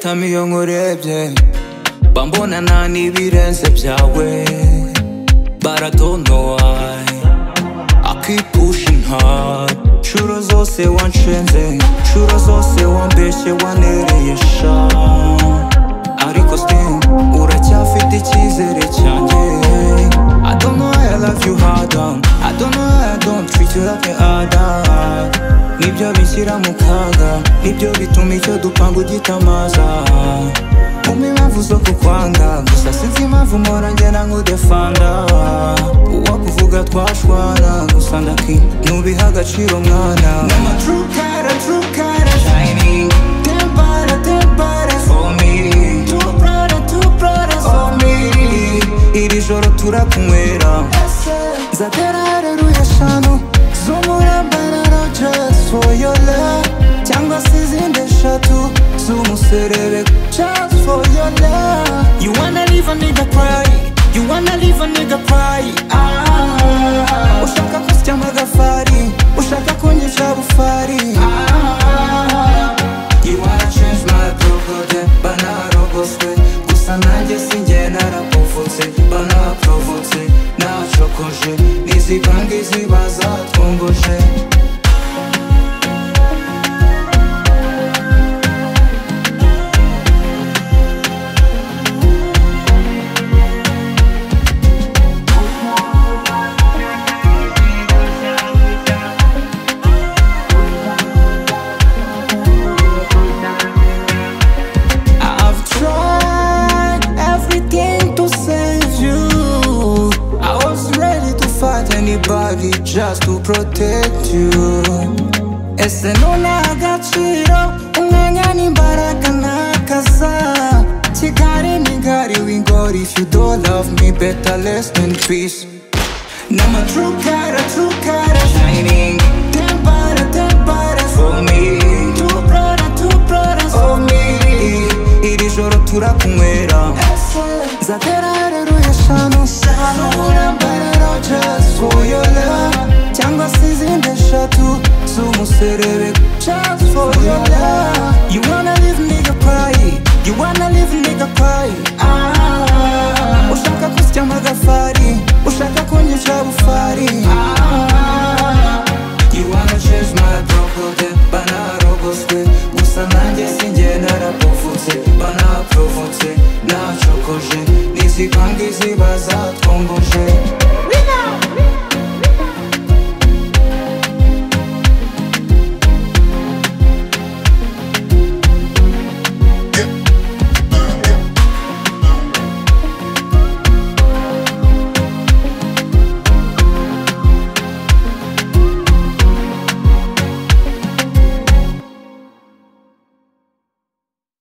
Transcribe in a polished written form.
mpitamo iyo nkurebye bambona nta n'ibirenze byawe. But I don't know why I keep pushing hard. Shuro zose wanshenze, shuro zose wambeshye wanereye sha. Ariko still uracyafite icyizere cyanjye. I don't know why I love you harder, I don't know why I don't treat you like an other. Nibyo bishyira mu kaga, nibyo bituma icyo dupanga ugitamaza. Umpe impamvu zo kukwanga, gusa sinzi impamvu mpora ngenda nk'udefanda. Uwakuvuga twashwana, gusa nubiha agaciro mwana. I'm a true cara shining. Tempara for me. Too proud for me. Iri joro turakunywera, nzatera haleluya eshanu z'umurambararo just for your love. Cyangwa se izindi eshatu z'umuserebe just for your love. You wanna leave a nigga cry, you wanna leave a nigga cry. Ushaka kusya amagafari, ushaka kunyica bufari. You wanna change my procode, banarogoswe. Gusa nanjye sinjye narapofotse, banaprovotse. Nacokoje, nizibanga iziba zatwongoje. Anybody just to protect you. Ese nona agaciro, umwanya n'imbaraga ntakaza. Kigali ni ngari wingori, if you don't love me better rest in peace. I'm a true cara shining. Tempara for me. Too proud for me. Iri joro turakunywera, nzatera haleluya eshanu z'umurambararo just for your love. Cyangwa se izindi eshatu z'umuserebe just for your love. You wanna leave nigga cry, you wanna leave nigga cry. Ushaka kusya amagafari, ushaka kunyica bufari. You wanna change my procode, banarogoswe. Gusa nanjye sinjye narapofotse, banaprovotse. Nacokoje, nizibanga iziba